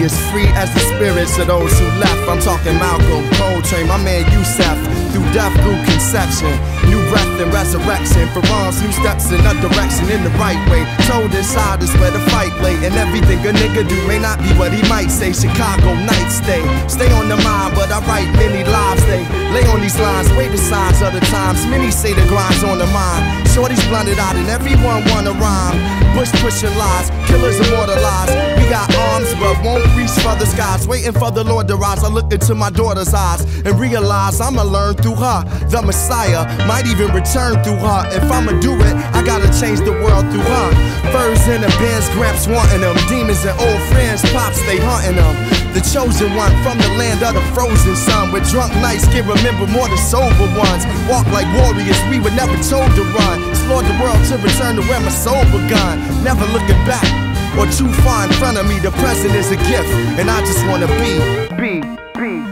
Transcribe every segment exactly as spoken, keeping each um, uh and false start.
be as free as the spirits of those who left. I'm talking Malcolm, Coltrane, my man Yusef. Through death, through conception, new breath and resurrection. For arms, new steps in a direction in the right way. Told inside is where the fight lay, and everything a nigga do may not be what he might say. Chicago night stay, stay on the mind, but I write many lives. They lay on these lines, wait the signs of the times. Many say the grind's on the mind. Shorty's blunted out and everyone wanna rhyme. Bush pushing lies, killers immortalized. We got arms but won't reach for the skies. Waiting for the Lord to rise. I look into my daughter's eyes and realize I'ma learn through her. The Messiah might even return through her. If I'ma do it, I gotta change the world through her. Furs in the bins, Gramps wanting them. Demons and old friends, Pops, they hunting them. The chosen one from the land of the frozen sun. Where drunk nights can remember more than sober ones. Walk like warriors, we were never told to run. Explored the world to return to where my soul begun. Never looking back or too far in front of me. The present is a gift, and I just wanna be, be, be.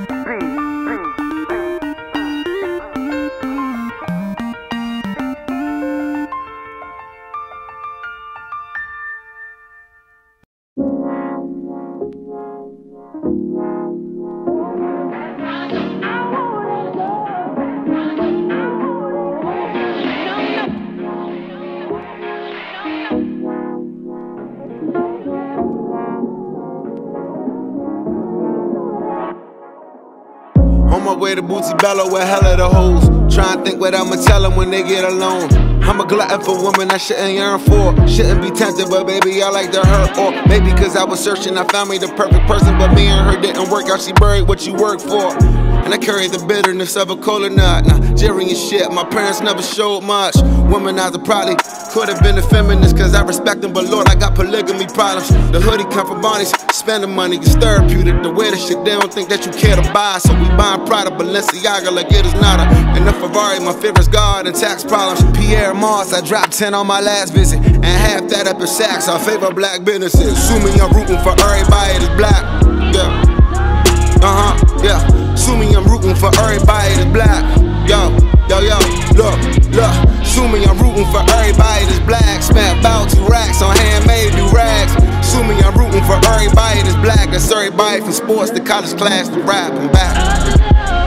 On my way to Bootsy Bello with hella the hoes. Try and think what I'ma tell them when they get alone. I'm a glutton for women I shouldn't yearn for. Shouldn't be tempted, but baby, I like to hurt. Or maybe cause I was searching, I found me the perfect person. But me and her didn't work out, she buried what you work for. And I carry the bitterness of a cola nut. Nigerian shit, my parents never showed much. Womanizer probably could have been a feminist, cause I respect them, but Lord, I got polygamy problems. The hoodie come from Bonnie's, spending money is therapeutic. The way the shit, they don't think that you care to buy. So we buying Prada, Balenciaga like it is nada. And the Ferrari, my favorite's God and tax problems. Pierre Moss, I dropped ten on my last visit. And half that up in Saks, I favor black businesses. Assuming I'm rooting for everybody that's black. Yeah. Uh-huh, yeah. Assuming I'm rooting for everybody that's black. Yo, yo, yo, look, look. Assuming I'm rooting for everybody that's black. Spent about two racks on handmade new rags. Assuming I'm rooting for everybody that's black. That's everybody from sports to college class to rap and back.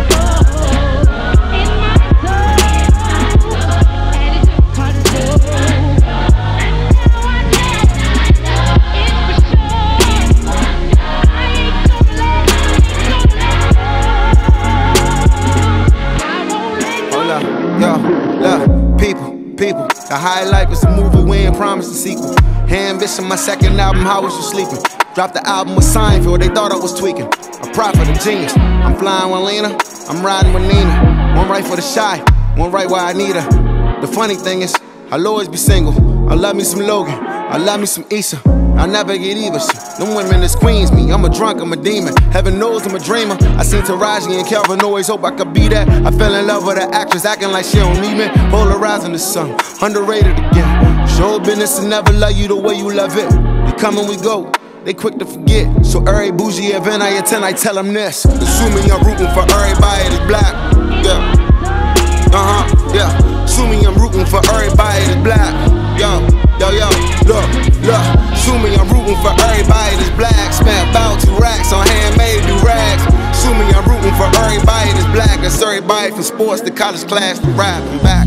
Yo, look, people, people, the high life is a movie, we ain't promised a sequel. Ambition, my second album, how was you sleeping? Dropped the album with Seinfeld, they thought I was tweaking. A prophet, a genius, I'm flying with Lena, I'm riding with Nina. One right for the shy, one right where I need her. The funny thing is, I'll always be single. I love me some Logan, I love me some Issa. I never get either. Them women is queens me. I'm a drunk, I'm a demon. Heaven knows I'm a dreamer. I seen Taraji and Calvin always hope I could be that. I fell in love with an actress acting like she don't need me. Polarizing the sun, underrated again. Show business and never love you the way you love it. We come and we go, they quick to forget. So every bougie event I attend, I tell them this. Assuming I'm rooting for everybody that's black. Yeah. Uh-huh, yeah. Assuming I'm rooting for everybody that's black. Yo, yo, yo, look, look. Assuming I'm rooting for everybody that's black. Spent about two racks on handmade new rags. Assuming I'm rooting for everybody that's black. That's everybody from sports to college class to rap and back.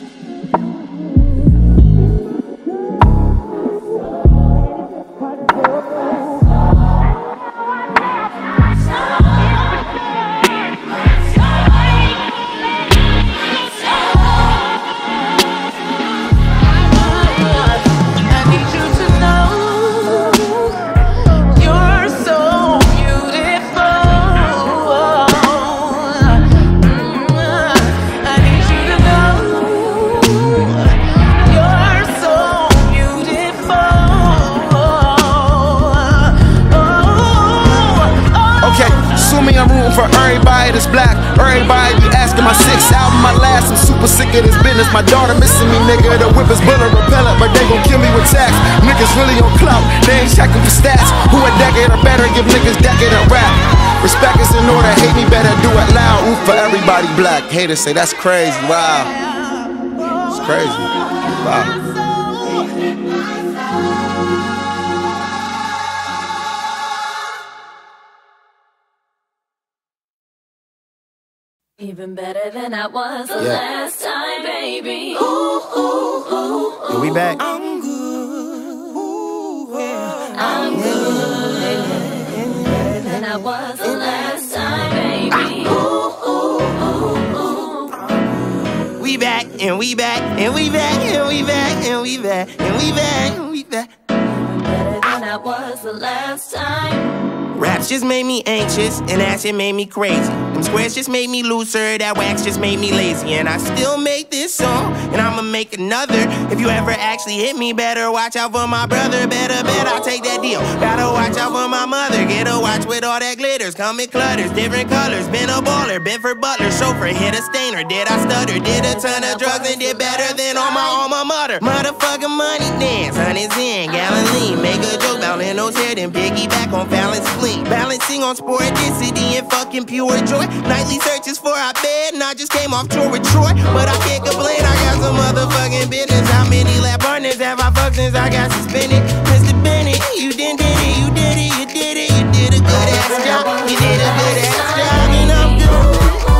I'm rooting for everybody that's black. Everybody be asking my sixth album, my last. I'm super sick of this business. My daughter missing me, nigga. The whip is bullet repellent, but they gon' kill me with tax. Niggas really on clout, they ain't checking for stats. Who a decade or better, give niggas decade of rap. Respect is in order, hate me better, do it loud. Root for everybody black. Haters say that's crazy, wow. It's crazy, wow. Even better than I was the Yeah. last time, baby. Ooh, ooh, ooh, ooh. We back. I'm good. Ooh, yeah. I'm good. Better than I was the last time, baby. Ooh, ooh, ooh, ooh. We back and we back and we back and we back and we back and we back and we back. Better than I was the last time. Raps just made me anxious, and that shit made me crazy. Them squares just made me looser, that wax just made me lazy. And I still make this song, and I'ma make another. If you ever actually hit me, better watch out for my brother. Better bet I'll take that deal. Gotta watch out for my mother. Get a watch with all that glitters. Come in clutters, different colors. Been a baller, been for butler, chauffeur, hit a stainer. Did I stutter? Did a ton of drugs and did better than all my alma mater. Motherfucking money dance, honey's in, Galilee. Make a joke about Leno's hair, then piggyback on Fallon's fleet. Balancing on sporadicity and fucking pure joy. Nightly searches for our bed, and I just came off tour with Troy. But I can't complain, I got some motherfucking business. How many lab partners have I fucked since I got suspended? Mister Bennett, you did it, you did it, you did it, you did a good ass job. You did a good ass job, and I'm good.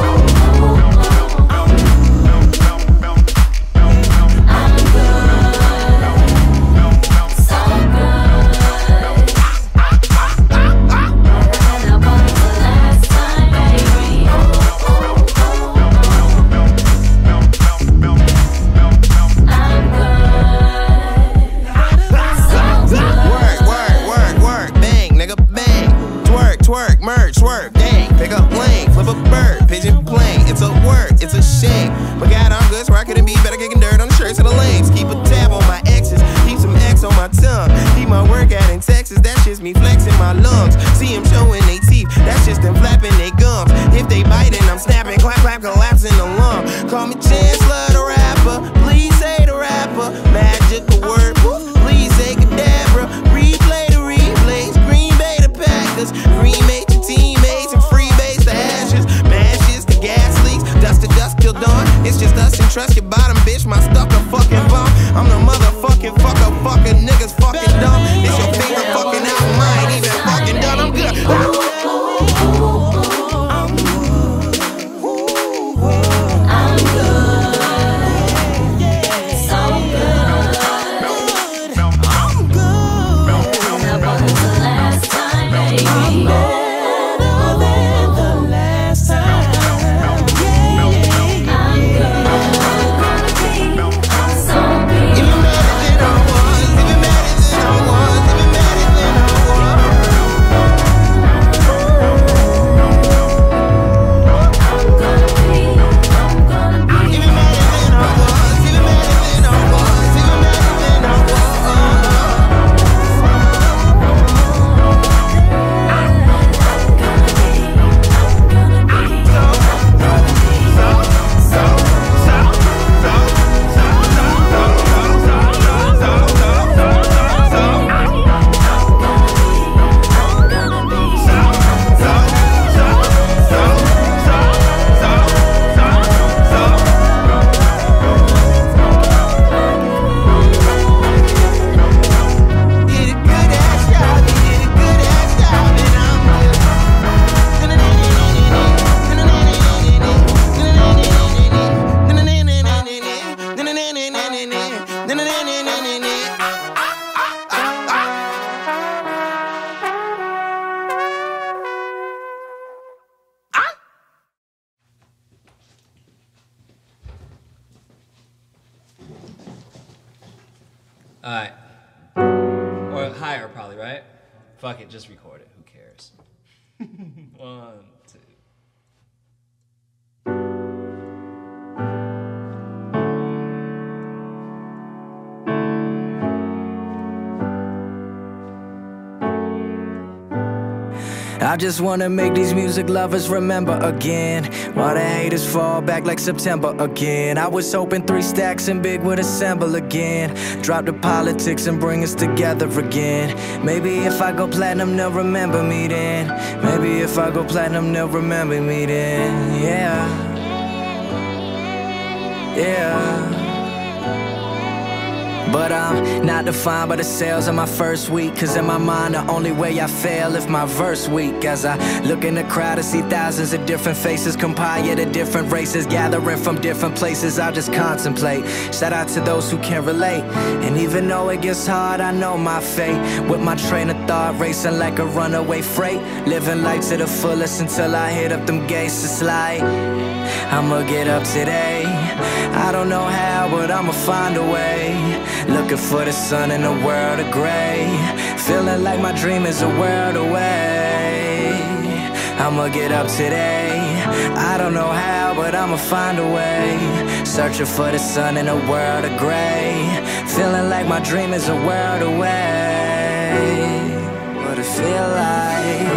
Twerk, merge, swerve, dang, pick up lane, flip a bird, pigeon plane, it's a word, it's a shame. But God, I'm good, so I couldn't be better kicking dirt on the shirts of the lames. Keep a tab on my exes, keep some X on my tongue. Keep my work out in Texas, that's just me flexing my lungs. See them showing they teeth, that's just them flapping they gums. If they biting, I'm snapping, clap, clap, collapsing the lung. Call me Chancellor the rapper, please say the rapper. Magical word, please say Cadabra. Replay the replays, Green Bay the Packers. Cremate your teammates and freebase the ashes. Mashes the gas leaks, dust to dust till dawn. It's just us and trust your bottom, bitch. My stuff a fucking bomb. I'm the motherfucking fucker, fucking niggas fucking dumb. It's your favorite fucking album, I ain't even fucking done. I'm good. Alright. Or higher, probably, right? Fuck it, just record it. Who cares? One, two. I just wanna make these music lovers remember again, while the haters fall back like September again. I was hoping three stacks and big would assemble again, drop the politics and bring us together again. Maybe if I go platinum they'll remember me then. Maybe if I go platinum they'll remember me then. Yeah, yeah. But But I'm not defined by the sales of my first week, cause in my mind the only way I fail if my verse weak. As I look in the crowd, I see thousands of different faces, compiled of different races, gathering from different places. I just contemplate. Shout out to those who can relate. And even though it gets hard, I know my fate. With my train of thought racing like a runaway freight, living life to the fullest until I hit up them gates. It's like I'ma get up today. I don't know how, but I'ma find a way. Looking for the sun in a world of gray, feeling like my dream is a world away. I'ma get up today. I don't know how, but I'ma find a way. Searching for the sun in a world of gray, feeling like my dream is a world away. What it feel like?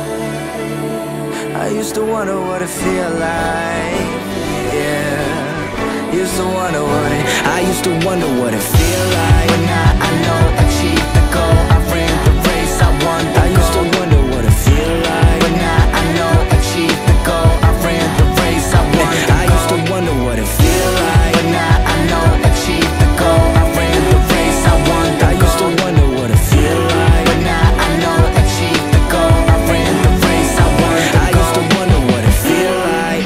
I used to wonder what it feel like. Yeah. Used to wonder what it, I used to wonder what it feel like. But now I know I achieved the goal. I ran the race, I won the goal. I used to wonder what it feel like. But now I know I achieved the goal. I ran the race, I won the goal. I used to wonder what it feel like. But now I know I achieved the goal. I ran the race, I won the goal. I used to wonder what it feel like. But now I know I achieved the goal. I ran the race, I won the goal. I used to wonder what it feel like.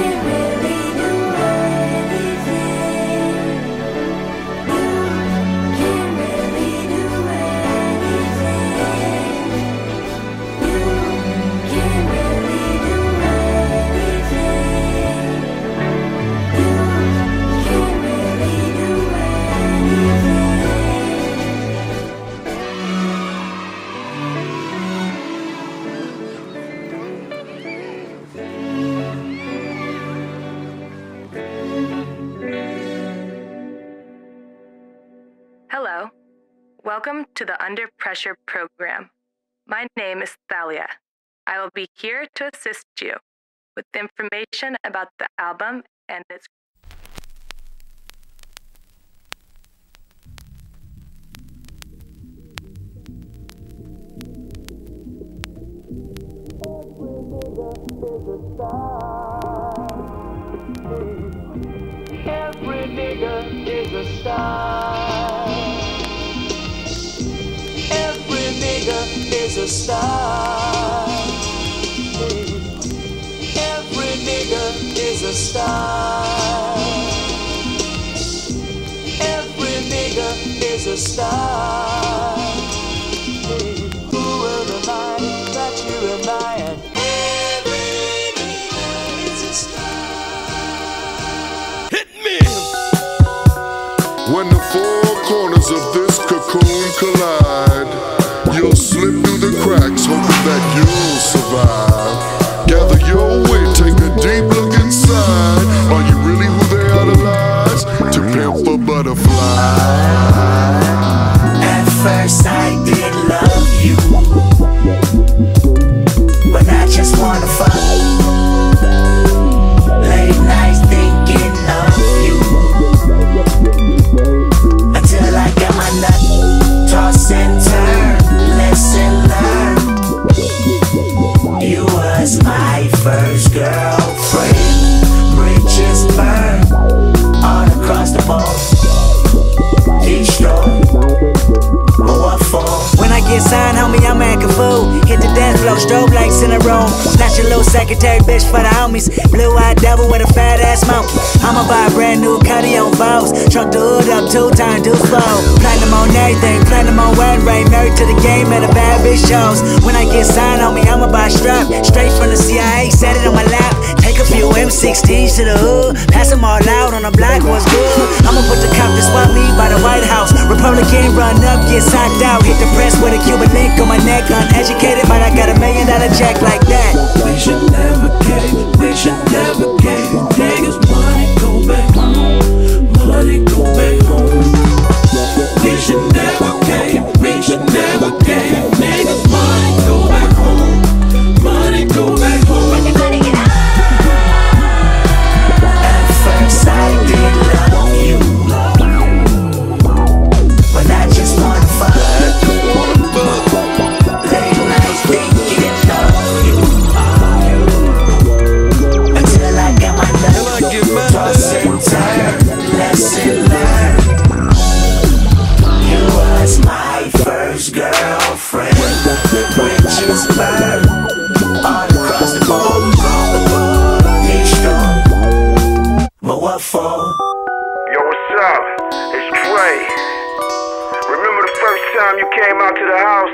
Hello. Welcome to the Under Pressure program. My name is Thalia. I will be here to assist you with information about the album and its Every nigga is a star. Every nigga is a star. Every nigga is a star. Every nigga is a star. Who will deny that you and I and every nigga is a star? When the four corners of this cocoon collide, you'll slip through the cracks, hoping that you'll survive. Gather your wit, take a deep look inside. Are you really who they idolize? To pimp a butterfly. At first I did love you, but I just wanna fuck. Late nights thinking of you, until I got my nut. Toss and turn, lesson learned. You was my first girlfriend. Bridges burned all across the board. Destroyed, but what for? When I get signed, homie, I'm acting fool. Hit the dance floor, strobe lights in the room. Not your little secretary bitch for the homies. Blue-eyed devil with a fat ass mouth. I'ma buy a brand new Cuddy on Vows. Truck the hood up two times, do slow. Platinum on everything, platinum on wedding ring. Married to the game at a bad bitch shows. When I get signed, homie, I'ma buy a strap. Straight from the C I A, set it on my lap. Take a few M sixteens to the hood. Pass them all out on the block, what's good? I'ma put the cop to swap me by the White House. Republican run up, get socked out. Hit the press with a Cuban link on my neck. Uneducated, but I got a million dollar check like that. We should never give, we should never give niggas money, go back home. Money, go back home. We should never give, we should never give niggas money, go back home. Money, go back home. At first I did love you, but I just wanna fuck. Late nights thinking of you, until down to the house.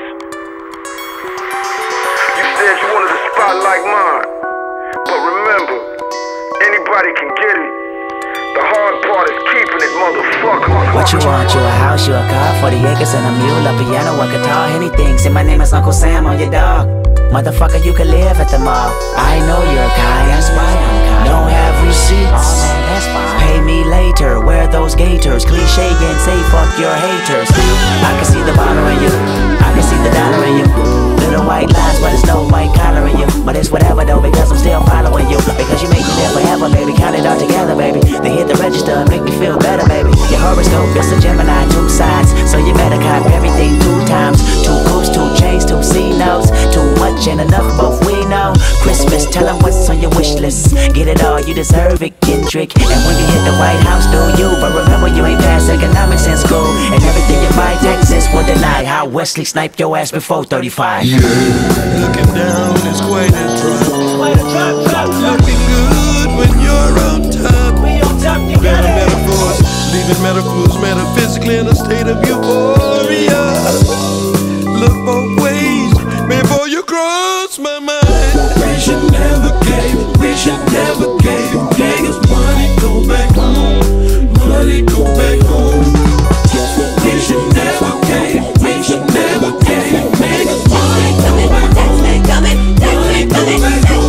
You said you wanted a spot like mine. But remember, anybody can get it. The hard part is keeping it, motherfucker. What you want? You a house, you a car, forty acres and a mule, a piano, a guitar, anything. Say my name is Uncle Sam on your dog. Motherfucker, you can live at the mall. I know you're kind, that's why I'm kind. Don't have receipts, oh, man, that's fine. Pay me later, wear those gaiters. Cliche and say fuck your haters. I can see the dollar in you, I can see the dollar in you. Little white lines, but it's no white collar in you. But it's whatever though, because I'm still following you. Because you make me live forever, baby. Count it all together, baby. They hit the register and make me feel better, baby. Your horoscope is a Gemini, two sides. So you better cop everything two times. Two hoops, two chains, two C-notes. Too much ain't enough, both we know. Christmas, tell them what's on your wish list. Get it all, you deserve it, Kendrick. And when you hit the White House, do you? But remember, you ain't passed economics in school. And everything you buy, Texas will deny. How Wesley sniped your ass before thirty-five. Yeah. Looking down is quite a drop. Looking good when you're on top. Better metaphors, leaving metaphors metaphysically in a state of euphoria. Look both ways before you cross my mind. We should never cave, we should never cave. Niggas, money go back home, money go back home. We should never cave, we should never cave. Niggas, money go back home, money go back home.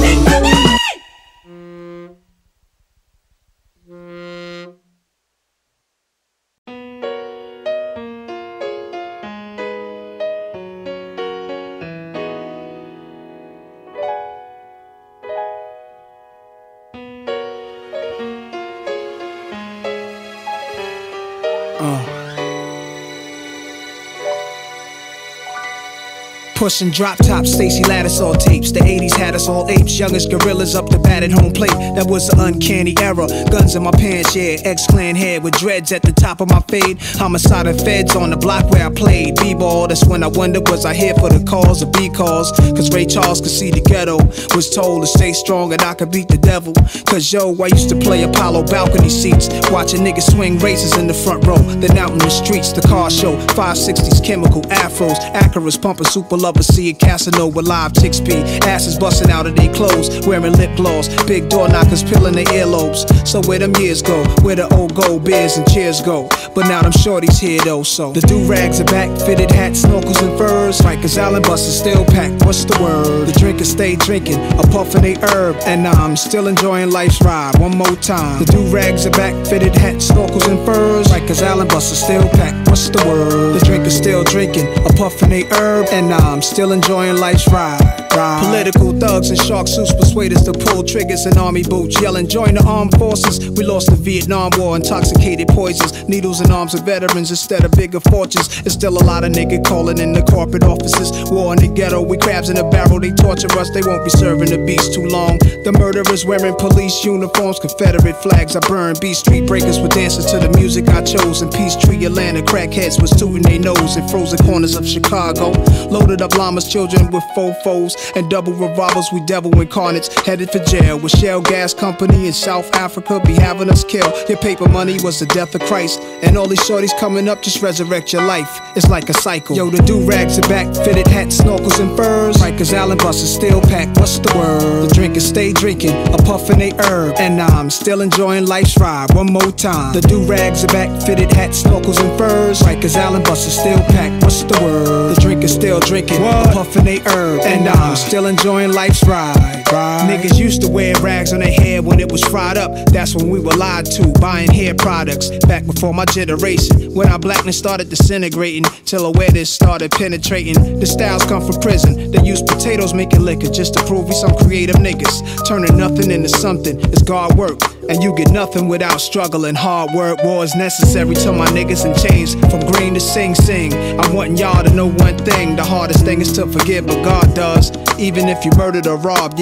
Pushing drop tops, Stacy Lattisaw tapes. The eighties had us all apes, youngest gorillas up the bat at home plate. That was an uncanny era. Guns in my pants, yeah. X-Clan head with dreads at the top of my fade. Homicide and feds on the block where I played B-ball. That's when I wondered, was I here for the cause or B-cause? Cause Ray Charles could see the ghetto. Was told to stay strong and I could beat the devil. Cause yo, I used to play Apollo balcony seats, watching niggas swing races in the front row. Then out in the streets, the car show, five sixties chemical afros, Acuras pumping super lover, see a Casanova live chicks be asses busting out of their clothes, wearing lip gloss, big door knockers peeling their earlobes. So where them years go, where the old gold beers and cheers go. But now them shorties here though, so the do-rags are back, fitted hats, snorkels and furs. Rikers Island buses still packed, what's the word? The drinkers stay drinking, a puffin' they herb, and I'm still enjoying life's ride. One more time, the do-rags are back, fitted hats, snorkels and furs. Rikers Island buses still packed, what's the word? The drinkers still drinking, a puffin' they herb, and I'm still enjoying life's ride. ride. Political thugs and shark suits persuade us to pull triggers in army boots, yelling join the armed forces. We lost the Vietnam War, intoxicated poisons, needles and arms of veterans instead of bigger fortunes. It's still a lot of niggas calling in the corporate offices. War in the ghetto, we crabs in a barrel, they torture us, they won't be serving the beast too long. The murderers wearing police uniforms, Confederate flags I burn. B Street breakers were dancing to the music I chose. In Peachtree, Atlanta, crackheads was tooting their nose in frozen corners of Chicago. Loaded up llamas, children with fofos and double revolvers, we devil incarnates, headed for jail. With Shell Gas Company in South Africa be having us kill. Your paper money was the death of Christ, and all these shorties coming up just resurrect your life. It's like a cycle. Yo, the do-rags are back, fitted hats, snorkels and furs. Rikers Island buses still packed, what's the word? The drinkers stay drinking, a puffin' they herb, and I'm still enjoying life's ride. One more time, the do-rags are back, fitted hats, snorkels and furs. Rikers Island buses still packed, what's the word? The drinkers still drinking, what? A puffin' they herb, and I'm still enjoying life's ride. ride. Niggas used to wear rags on their hair when it was fried up. That's when we were lied to, buying hair products. Back before my generation, when our blackness started disintegrating, till awareness started penetrating. The styles come from prison. They use potatoes making liquor just to prove we some creative niggas. Turning nothing into something is God work, and you get nothing without struggle and hard work. War is necessary to my niggas in chains, from green to Sing Sing. I'm wanting y'all to know one thing, the hardest thing is to forgive, but God does. Even if you murdered or robbed, yeah, it's wrong,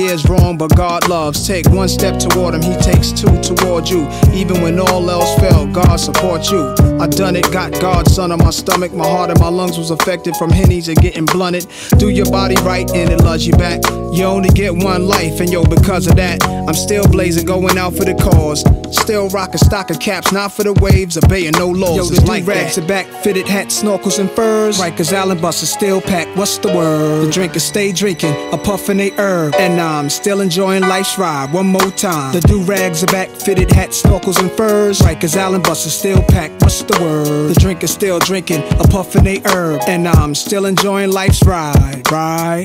wrong, but God loves. Take one step toward him, he takes two toward you. Even when all else failed, God supports you. I done it, got God's son on my stomach. My heart and my lungs was affected from hennies and getting blunted. Do your body right and it loves you back. You only get one life, and yo, because of that, I'm still blazing, going out for the cause. Still rocking stocking caps, not for the waves, obeying no laws. Yo, the like rags are back, fitted hats, snorkels and furs. Rikers Island buses still packed, what's the word? The drinkers stay drinking, a puff and they herb. And I'm still enjoying life's ride, one more time. The do-rags are back, fitted hats, snorkels and furs. Rikers Island buses still packed, what's the word? The drinkers still drinking, a puff and they herb. And I'm still enjoying life's ride, right?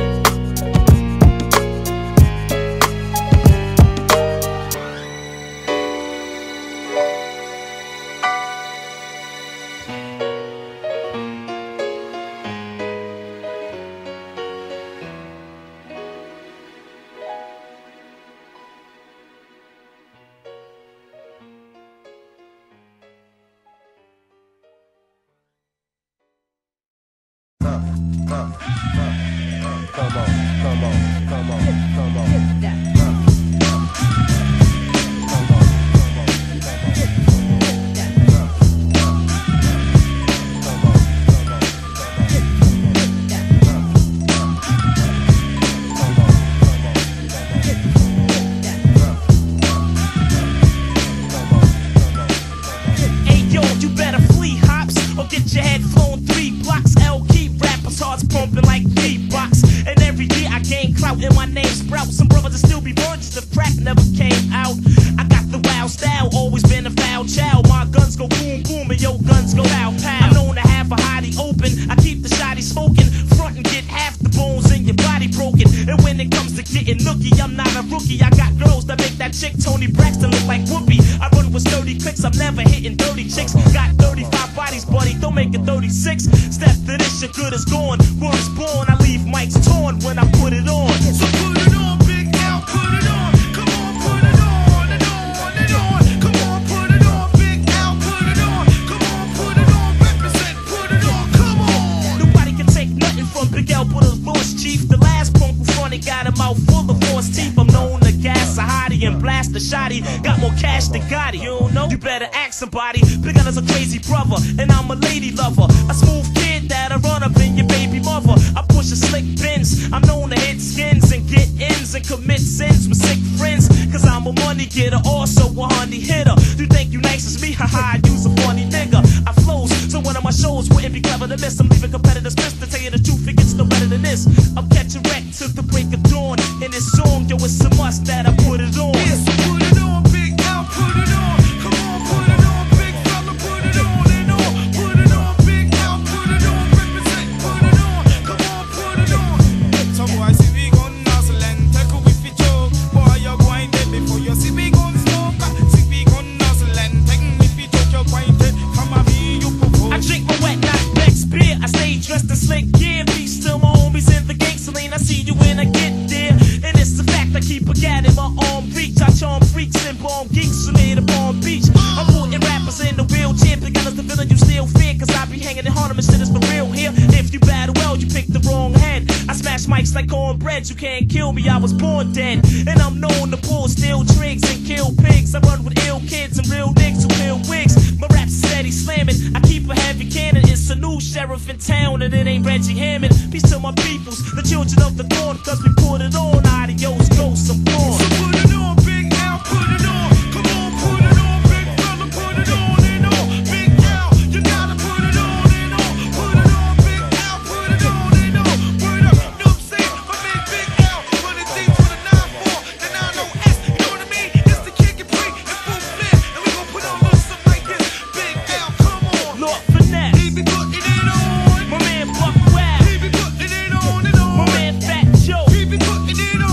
Somebody, big gun is a crazy brother, and I'm a lady lover. A smooth kid that'll run up in your baby mother. I push a slick Benz, I'm known to hit skins and get ins and commit sins with sick friends. Cause I'm a money getter, also a honey hitter. You think you nice as me? Haha, I use a funny nigga. I flows, so one of my shows wouldn't be clever to miss. I'm leaving competitors pissed, to tell you the truth, it gets no better than this. I'm catching wreck till the break of dawn. In this song, yo, it's a must that I put it on. Yes, put it on, Big Al, put it on. Like cornbread, you can't kill me, I was born dead. And I'm known to pull steel tricks and kill pigs. I run with ill kids and real niggas who wear wigs. My rap's steady slamming, I keep a heavy cannon. It's a new sheriff in town and it ain't Reggie Hammond. Peace to my peoples, the children of the corn, cause we put it on. Adios, ghosts, I'm gone. So put it on, Big Al, put it on. Come on, put it on, big fella, put it on and on. Big Al, you gotta put it on and on. Put it on, Big Al, put it on and on. Word up, no say. My man Buck Wild, my man Fat Joe,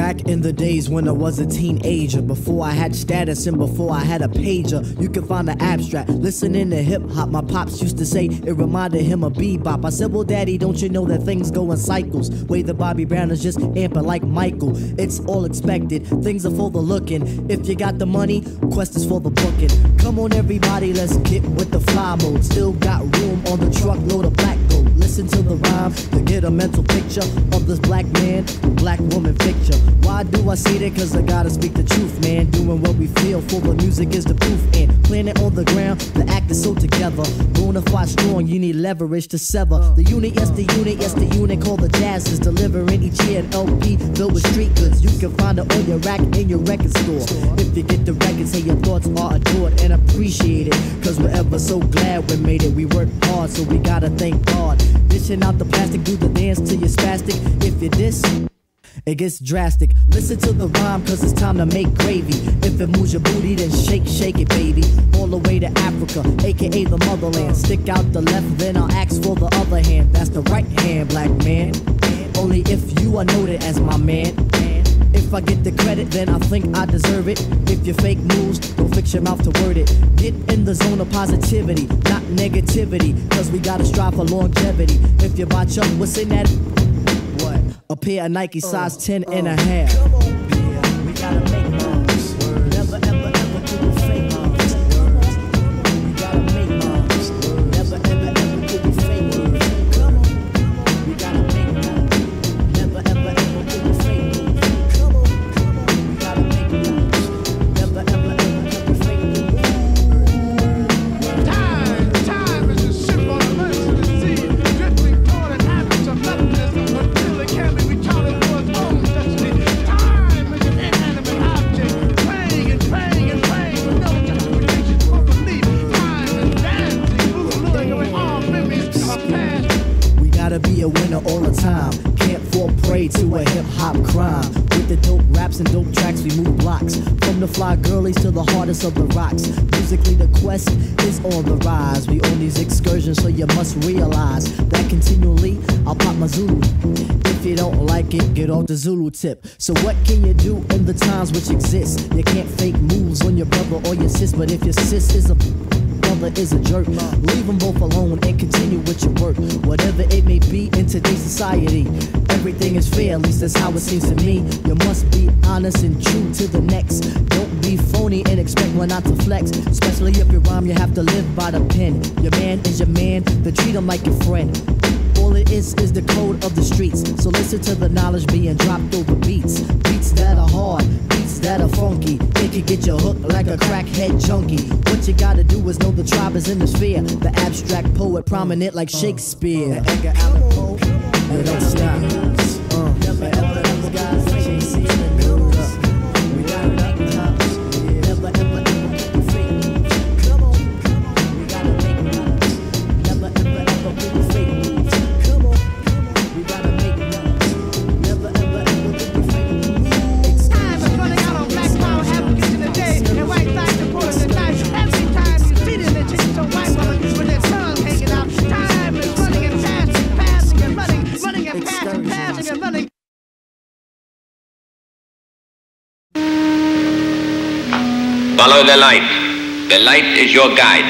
Back in the days when I was a teenager, before I had status and before I had a pager, you can find the abstract. Listening to hip hop, my pops used to say it reminded him of bebop. I said, well, daddy, don't you know that things go in cycles? Way the Bobby Brown is just amping like Michael. It's all expected, things are for the looking. If you got the money, quest is for the booking. Come on, everybody, let's get with the fly mode. Still got room on the truckload of black gold. Listen to the rhyme to get a mental picture of this black man, black woman picture. Why do I say that? Cause I gotta speak the truth, man. Doing what we feel for the music is the proof. And planet on the ground, the act is so together. Bonafide strong, you need leverage to sever. The unit, yes, the unit, yes, the unit called the Jazz is delivering each year an L P filled with street goods. You can find it on your rack in your record store. If you get the record, say your thoughts are adored and appreciated. Cause we're ever so glad we made it. We work hard, so we gotta thank God. Dishing out the plastic, do the dance till you're spastic. If you diss, it gets drastic. Listen to the rhyme, cause it's time to make gravy. If it moves your booty, then shake, shake it, baby. All the way to Africa, aka the motherland. Stick out the left, then I'll ask for the other hand. That's the right hand, black man. Only if you are noted as my man. If I get the credit, then I think I deserve it. If you fake moves, don't fix your mouth to word it. Get in the zone of positivity, not negativity. Cause we gotta strive for longevity. If you botch up, what's in that? What? A pair of Nike size ten and a half. Yeah, we gotta make moves. Never ever ever do we fake moves. We gotta make moves. Never ever ever do we fake moves. Come on, we gotta make moves. Never ever ever do we fake moves. Come on, we gotta make moves. Never ever ever do we fake moves. Time, time is a ship on the merciless sea, drifting toward an average of nothingness until it can be retarded for its own destiny. Time is an inanimate object, praying and praying and praying with no justification for belief. Time is dancing, moving away all memories of past. We gotta be a winner all the time. Can't fall prey to a hip hop crime. With the dope raps and dope tracks, we move blocks. From the fly girlies to the hardest of the rocks. Musically, the quest is on the rise. We on these excursions, so you must realize that continually I'll pop my Zulu. If you don't like it, get off the Zulu tip. So what can you do in the times which exist? You can't fake moves on your brother or your sis, but if your sis is a brother is a jerk, leave them both alone and continue with your work. Whatever it may be in today's society, everything is fair, at least that's how it seems to me. You must be honest and true to the next. Don't be phony and expect one not to flex. Especially if you rhyme, you have to live by the pen. Your man is your man, then treat him like your friend. All it is is the code of the streets. So listen to the knowledge being dropped over beats. Beats that are hard, beats that are funky. It can get you hooked like a crackhead junkie. What you gotta do is know the tribe is in the sphere. The abstract poet prominent like Shakespeare. Edgar Allan Poe, and don't stop. Uh, never ever ever guys chasing the news. We gotta make moves. Never ever ever do fake moves. Come on, we gotta make moves. Never ever ever do fake moves. Come on, we gotta make moves. Never ever ever do fake moves. Time is running out on black power advocates in the day and white side supporters at night. Every time you see them, they chase some white woman with their tongue hanging out. Time is running and passing, passing and running, running and passing, passing and running. Follow the light. The light is your guide.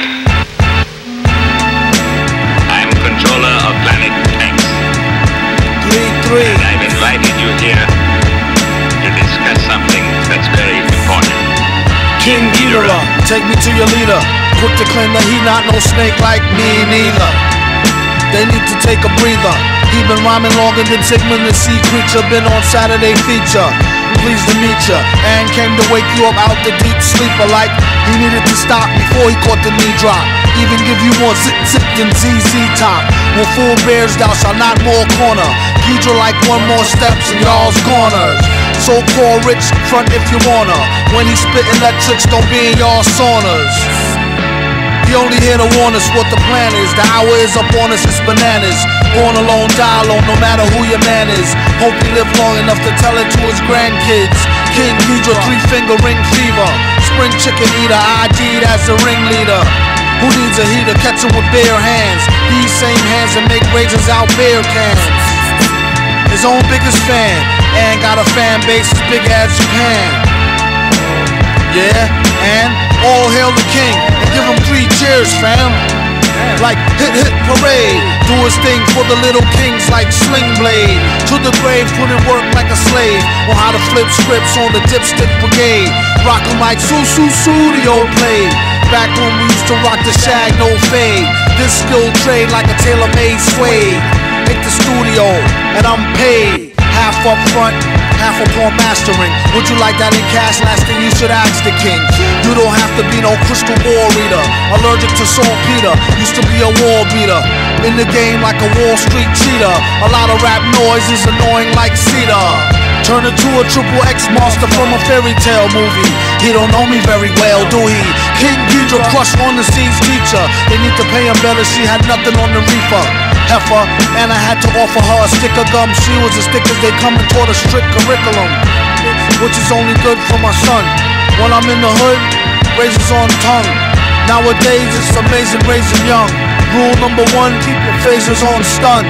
I'm controller of planet X. Three, three. And I've invited you here to discuss something that's very important. King Ghidorah, take me to your leader. Quick to claim that he not no snake like me neither. They need to take a breather. He been rhyming longer than Sigmund the Sea Creature. Been on Saturday feature. Pleased to meet ya, and came to wake you up out the deep sleeper. Like he needed to stop before he caught the knee drop. Even give you more zip zip than Z Z Top. When full bears thou shalt not more corner. Ghidra like one more steps in y'all's corners. So called rich, front if you wanna. When he spit electrics, don't be in y'all saunas. He only here to warn us what the plan is. The hour is up on us, it's bananas. Born alone, die alone, no matter who your man is. Hope he live long enough to tell it to his grandkids. King Ghidra, three finger ring fever. Spring chicken eater, I D'd as the ringleader. Who needs a heater? Catch him with bare hands. These same hands that make razors out beer cans. His own biggest fan, and got a fan base as big as Japan. Yeah, and all hail the king, and give him three cheers, fam. Like hit hit parade, do his thing for the little kings like Sling Blade. To the grave, put in work like a slave, on how to flip scripts on the Dipstick Brigade. Rock 'em like Su Su Studio played. Back when we used to rock the shag, no fade. This skill trade like a tailor-made suede. Hit the studio, and I'm paid. Half up front, half upon mastering. Would you like that in cash? Last thing you should ask the king. You don't have to be no crystal ball reader. Allergic to saltpeter, used to be a wall beater. In the game like a Wall Street cheater. A lot of rap noise is annoying like cedar. Turn into a triple X monster from a fairy tale movie. He don't know me very well, do he? King Ghidra crush on the scenes teacher. They need to pay him better, she had nothing on the reefer. Heifer, and I had to offer her a stick of gum. She was as thick as they come and taught a strict curriculum, which is only good for my son. When I'm in the hood, razors on tongue. Nowadays it's amazing raising young. Rule number one, keep your phasers on stun.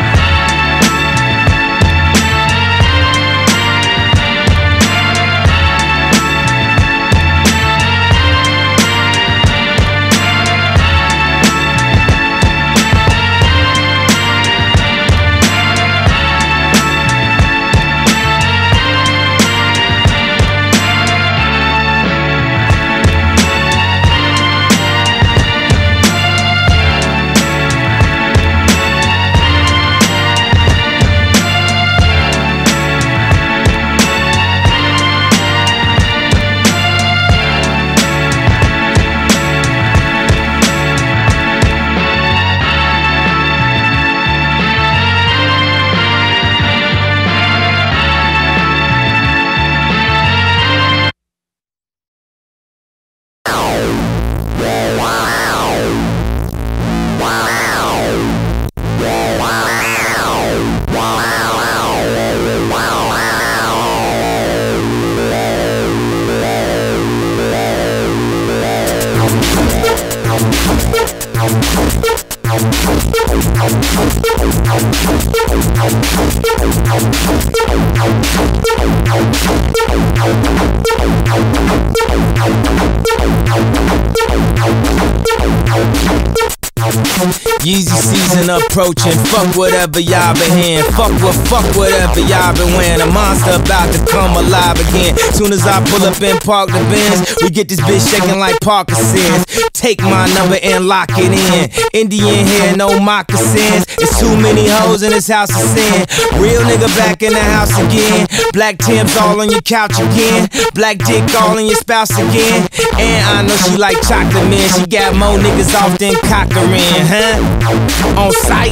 Yeezy season approaching, fuck whatever y'all been hearing. Fuck what, fuck whatever y'all been wearing. A monster about to come alive again. Soon as I pull up and park the Benz, we get this bitch shaking like Parkinson's. Take my number and lock it in. Indian hair, no moccasins. It's too many hoes in this house of sin. Real nigga back in the house again. Black Tim's all on your couch again. Black dick all in your spouse again. And I know she like chocolate, man. She got more niggas off than Cochran, huh? On sight,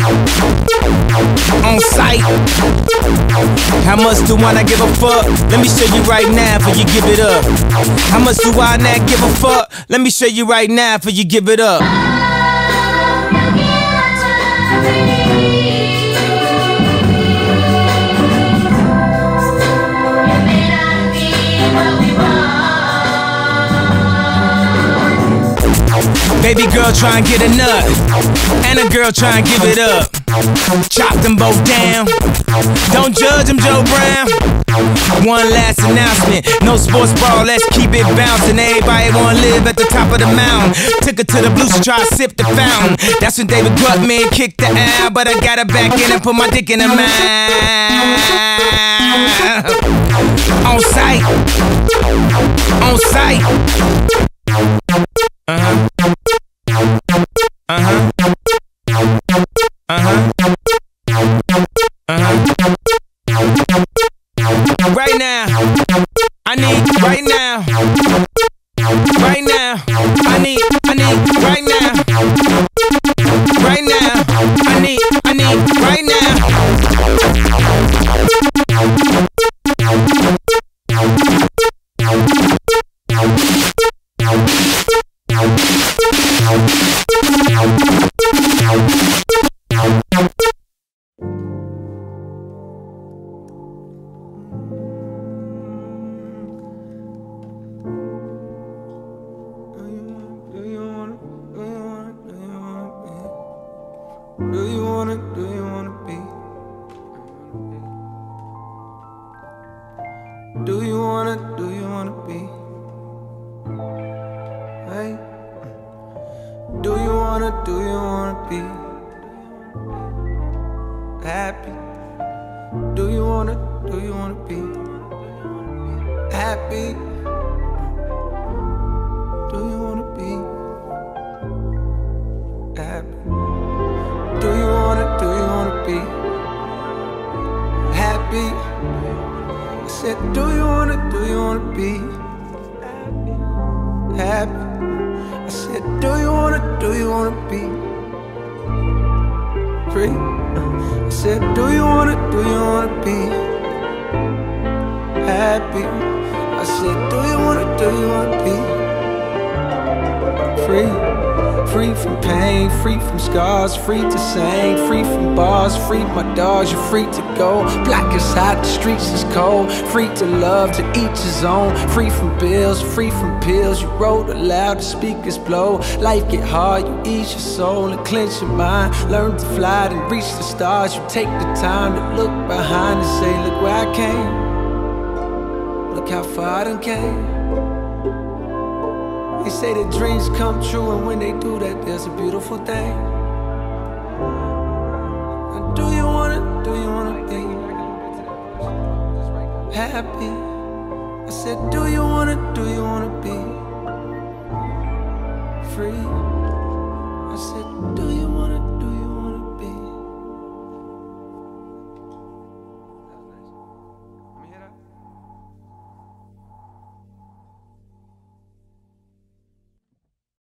on sight. How much do I not give a fuck? Let me show you right now before you give it up. How much do I not give a fuck? Let me show you right now before you give it up. Baby girl try and get a nut, and a girl try and give it up. Chop them both down. Don't judge them, Joe Brown. One last announcement, no sports ball, let's keep it bouncing. Everybody wanna live at the top of the mountain. Took her to the blues to try to sip the fountain. That's when David Gutman kicked the out, but I got her back in and put my dick in her mouth. On sight, on sight. Uh-huh. Uh-huh. Uh-huh. Uh-huh. Right now, I need right now. Right now, I need, I need right now. Right now, I need, I need right now. Hey, do you wanna, do you wanna be happy? Do you wanna, do you wanna be happy? Do you wanna be happy? Do you wanna, do you wanna be happy? I said, do you wanna, do you wanna be happy? I said, do you wanna, do you wanna be free? I said, do you wanna, do you wanna be happy? I said, do you wanna, do you wanna be free? Free from pain, free from scars, free to sing, free from bars, free my dogs, you're free to go. Black is hot, the streets is cold, free to love, to each his own. Free from bills, free from pills, you wrote aloud, the speakers blow. Life get hard, you ease your soul and clench your mind. Learn to fly and reach the stars, you take the time to look behind and say, look where I came, look how far I done came. They say that dreams come true, and when they do that, there's a beautiful thing. Now, do you wanna, do you wanna be happy? I said, do you wanna, do you wanna be free?